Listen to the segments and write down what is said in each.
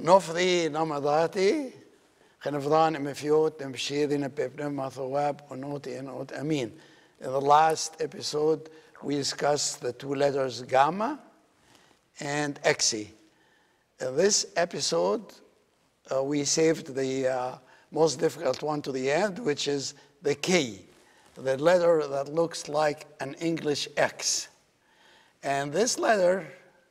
نفضي نمضاتي خنفضان مفيوت مشيدين ببنما ثواب ونوتي نوت أمين. In the last episode, we discussed the two letters gamma and xi. In this episode, we saved the most difficult one to the end, which is the K, the letter that looks like an English X. And this letter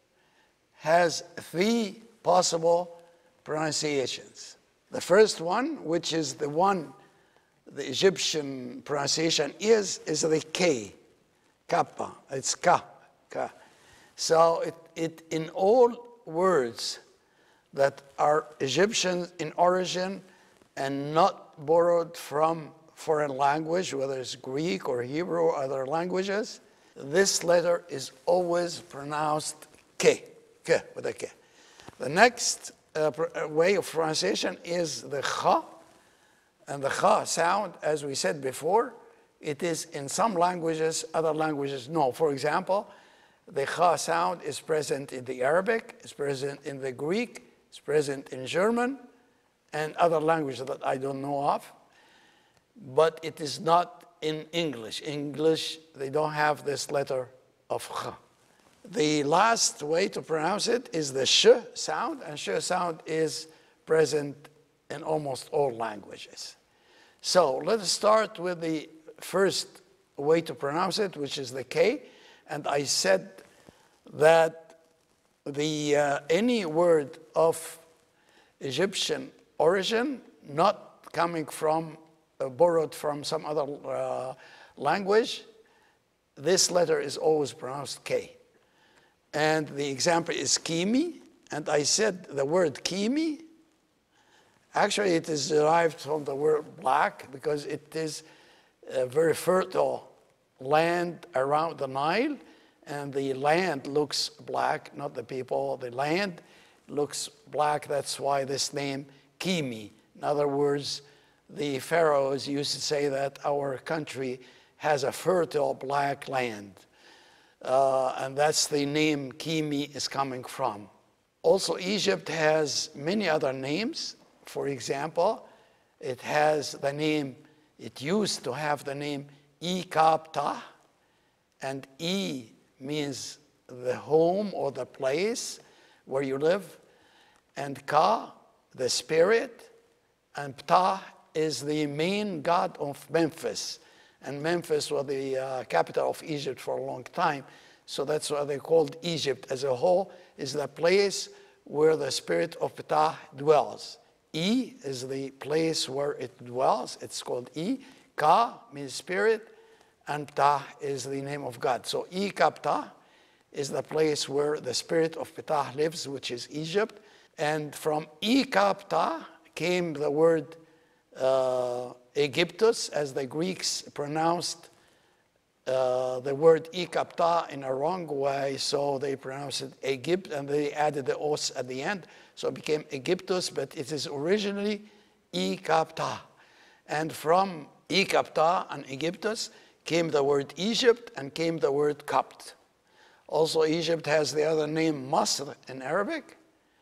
has three possible pronunciations. The first one, which is the one the Egyptian pronunciation is the K, kappa. It's ka, ka. So it in all words that are Egyptian in origin and not borrowed from foreign language, whether it's Greek or Hebrew or other languages, this letter is always pronounced K, K with a K. The next way of pronunciation is the Kha. And the Kha sound, as we said before, it is in some languages, other languages no. For example, the Kha sound is present in the Arabic, it's present in the Greek, it's present in German, and other languages that I don't know of. But it is not in English. English, they don't have this letter of Kha. The last way to pronounce it is the Sh sound, and Sh sound is present in almost all languages. So let us start with the first way to pronounce it, which is the K. And I said that any word of Egyptian origin, not coming from, borrowed from some other language, this letter is always pronounced K. And the example is Kimi. And I said the word Kimi, actually, it is derived from the word black because it is a very fertile land around the Nile, and the land looks black, not the people. The land looks black. That's why this name, Kimi. In other words, the pharaohs used to say that our country has a fertile black land. And that's the name Kimi is coming from. Also, Egypt has many other names. For example, it has the name, it used to have the name Ikapta, and E means the home or the place where you live, and Ka, the spirit, and Ptah is the main god of Memphis. And Memphis was the capital of Egypt for a long time, so that's why they called Egypt as a whole, is the place where the spirit of Ptah dwells. E is the place where it dwells. It's called E. Ka means spirit, and Ptah is the name of God. So E Ka Ptah is the place where the spirit of Ptah lives, which is Egypt. And from E Ka Ptah came the word Egyptus, as the Greeks pronounced the word E Ka Ptah in a wrong way, so they pronounced it Egypt, and they added the os at the end. So it became Egyptus, but it is originally E Ka Ptah. And from E Ka Ptah and Egyptus came the word Egypt and came the word Kapt. Also, Egypt has the other name Masr in Arabic.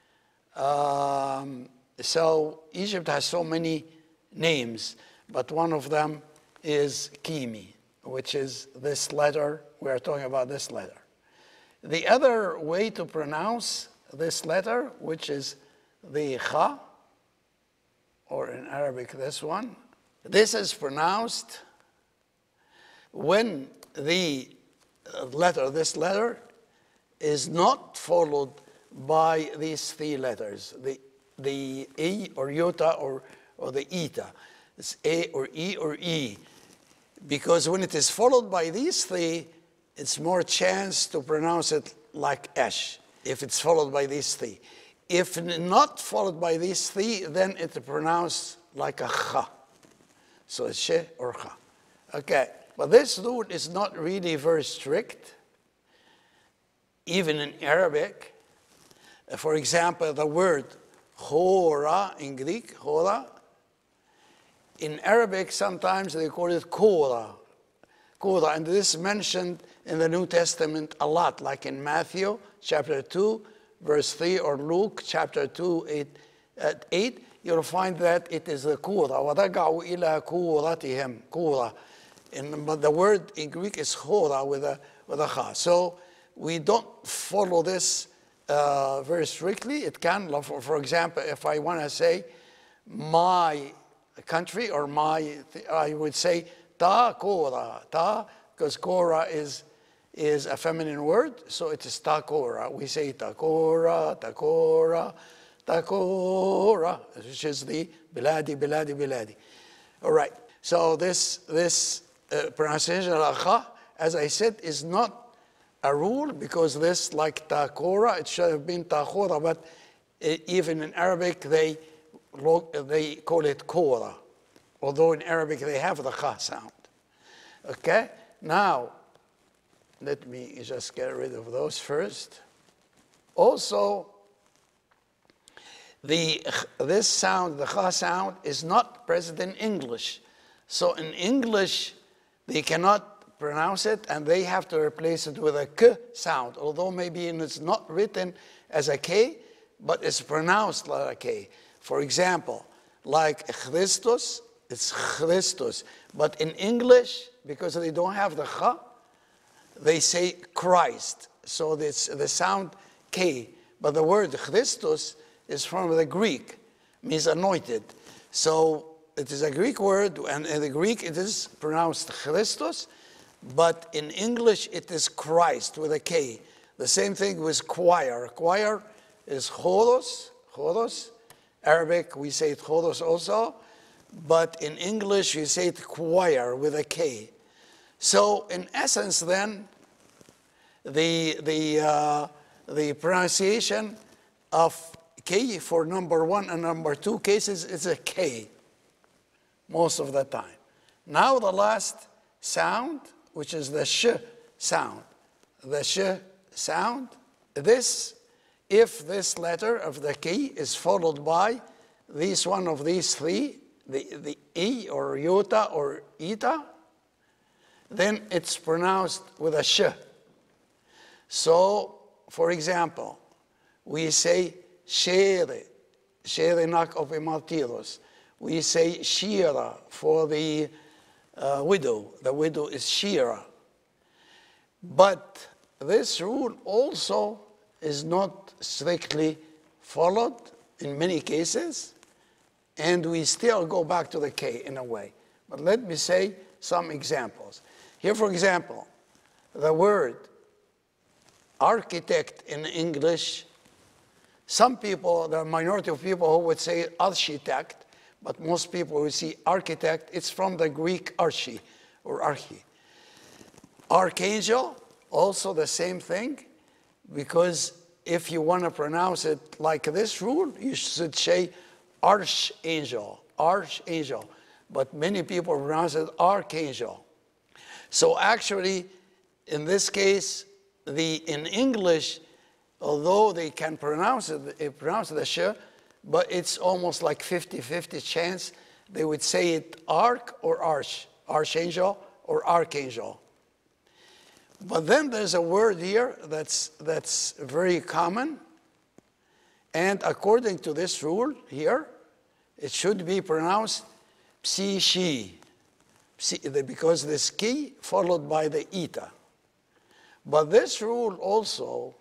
So Egypt has so many names, but one of them is Kimi, which is this letter. We are talking about this letter. The other way to pronounce this letter, which is the Kha, or in Arabic this one, this is pronounced when the letter, this letter, is not followed by these three letters, the E or Iota or the Eta. It's A or E or E. Because when it is followed by these three, it's more chance to pronounce it like Esh, if it's followed by these three. If not followed by these three, then it's pronounced like a Kha. So it's She or Kha. Okay, but this rule is not really very strict, even in Arabic. For example, the word Khora in Greek, Khora, in Arabic, sometimes they call it Kora. Kora, and this is mentioned in the New Testament a lot, like in Matthew chapter 2, verse 3, or Luke chapter 2, 8, you'll find that it is the kura. وَرَجَعُوا إِلَى كُورَتِهِمْ كُورَ. But the word in Greek is chora with a cha. So we don't follow this very strictly. It can, for example, if I want to say my country or I would say ta kora, ta, because kora is a feminine word, so it is ta kora. We say ta kora, ta kora, ta kora, which is the biladi, biladi, biladi. All right. So this pronunciation of kha, as I said, is not a rule, because this, like ta kora, it should have been ta kora, but even in Arabic they call it kora, although in Arabic they have the kha sound. Okay? Now, let me just get rid of those first. Also, this sound, the kha sound, is not present in English. So in English, they cannot pronounce it, and they have to replace it with a k sound, although maybe it's not written as a k, but it's pronounced like a k. For example, like Christos, it's Christos. But in English, because they don't have the kha, they say Christ. So it's the sound K. But the word Christos is from the Greek, means anointed. So it is a Greek word, and in the Greek it is pronounced Christos, but in English it is Christ with a K. The same thing with choir. Choir is choros, choros. Arabic, we say it choros also, but in English you say it choir with a K. So in essence then, the pronunciation of K for number 1 and number 2 cases is a K most of the time. Now the last sound, which is the sh sound. The sh sound, if this letter of the K is followed by one of these three, the E or iota or eta, then it's pronounced with a sh. So, for example, we say shere nak of martyros. We say shira for the widow. The widow is shira. But this rule also is not strictly followed in many cases, and we still go back to the K in a way. But let me say some examples. Here, for example, the word architect in English, some people, the minority of people who would say architect, but most people who see architect, it's from the Greek archi or archi. Archangel, also the same thing, because if you want to pronounce it like this rule, you should say archangel, archangel. But many people pronounce it archangel. So actually, in this case, in English, although they can pronounce it, they pronounce the sh, but it's almost like 50-50 chance they would say it arch or arch, archangel or archangel. But then there's a word here that's very common, and according to this rule here, it should be pronounced psi-shi, because this ki followed by the eta. But this rule also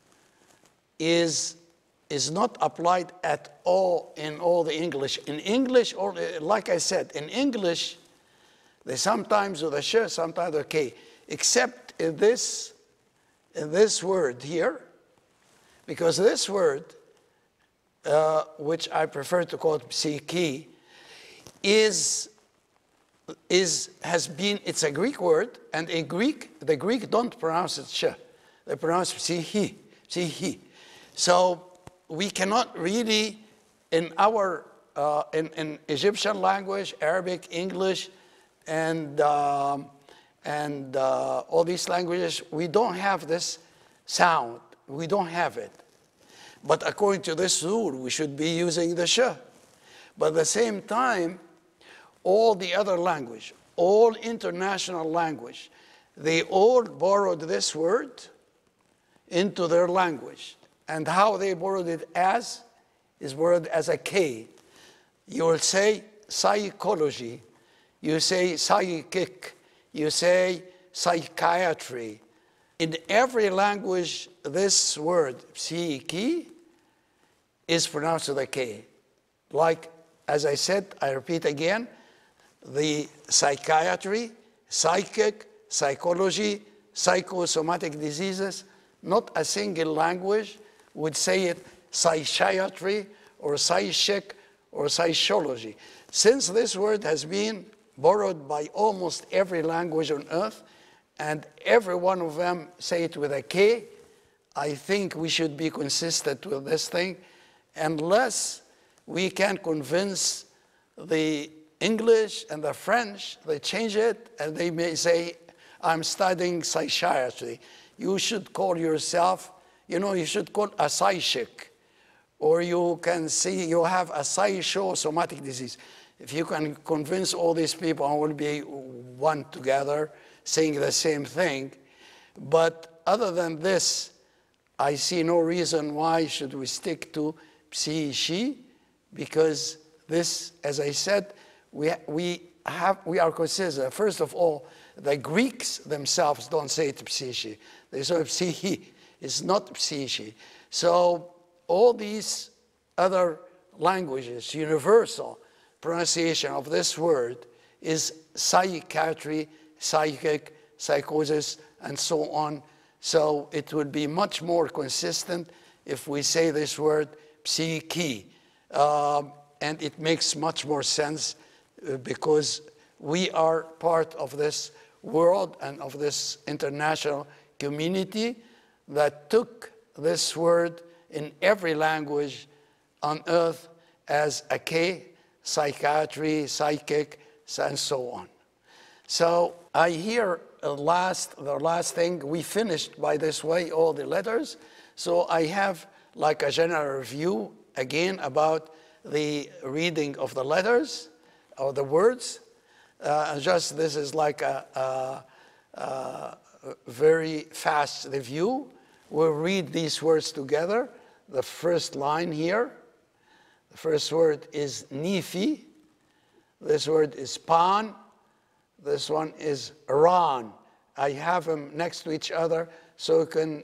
is not applied at all in all the English. In English, or like I said, in English, they sometimes do the sh, sometimes the k, except in this word here, because this word, which I prefer to call psiki, it's a Greek word, and in Greek, the Greek don't pronounce it sh, they pronounce psihi, psihi. So we cannot really, in our, in Egyptian language, Arabic, English, and all these languages, we don't have this sound. We don't have it. But according to this rule, we should be using the sh. But at the same time, all the other language, all international language, they all borrowed this word into their language. And how they borrowed it as is borrowed as a K. You will say psychology, you say psychic, you say psychiatry. In every language, this word, psyche, is pronounced with a K. Like, as I said, I repeat again, the psychiatry, psychic, psychology, psychosomatic diseases, not a single language would say it psychiatry or psychic or psychology. Since this word has been borrowed by almost every language on earth, and every one of them say it with a K, I think we should be consistent with this thing, unless we can convince the English and the French, they change it, and they may say, I'm studying psychiatry. You should call yourself, you should call a psychic, or you can see you have a psychosomatic disease. If you can convince all these people, I will be one together, saying the same thing. But other than this, I see no reason why should we stick to psyche, because this, as I said, we are consistent. First of all, the Greeks themselves don't say it psyche. They say psyche. It's not psyche. So all these other languages, universal pronunciation of this word is psychiatry, psychic, psychosis, and so on. So it would be much more consistent if we say this word psyche. And it makes much more sense because we are part of this world and of this international community that took this word in every language on earth as a K, psychiatry, psychic, and so on. So I hear the last thing, we finished by this way all the letters. So I have like a general review again about the reading of the letters or the words. Just this is like a very fast review. We'll read these words together. The first line here, the first word is Nephi. This word is Pan. This one is Ran. I have them next to each other so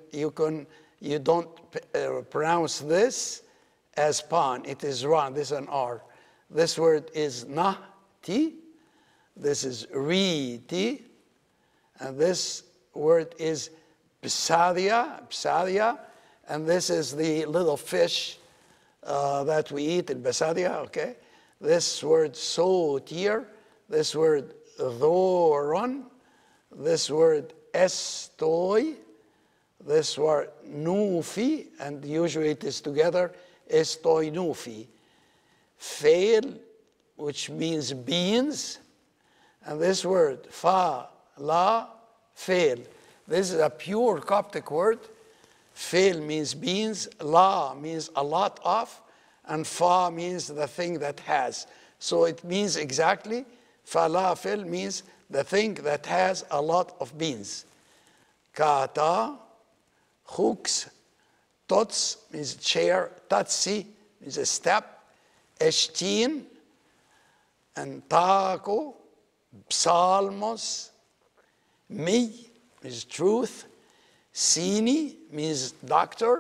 you don't pronounce this as Pan. It is Ran. This is an R. This word is Nahti. This is Riti. And this word is Psadia. And this is the little fish that we eat in Psadia, okay? This word Sotir. This word Thoron. This word Estoi. This word Nufi, and usually it is together, Estoi Nufi. Fail, which means beans. And this word, fa, la, fail. This is a pure Coptic word. Fail means beans, la means a lot of, and fa means the thing that has. So it means exactly, falafel means the thing that has a lot of beans. Kata, hooks, tots means chair, tatsi means a step, eshtin, and taco, psalmos, mi means truth, sini means doctor,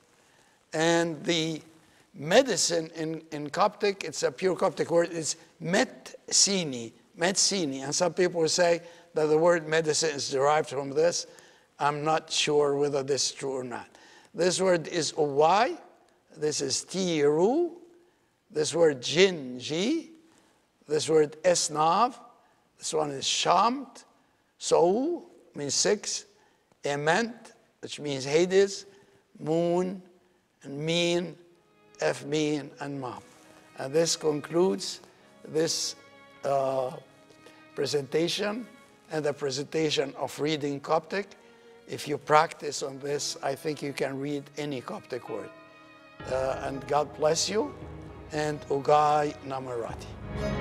and the medicine in Coptic, it's a pure Coptic word, is metsini, and some people say that the word medicine is derived from this. I'm not sure whether this is true or not. This word is owai, this is tiru, this word jinji, this word esnav, this one is shamt, so means 6, ement, which means Hades, moon, and mean, mean, and mam. And this concludes this presentation and the presentation of reading Coptic. If you practice on this, I think you can read any Coptic word. And God bless you, and Ugai Namarati.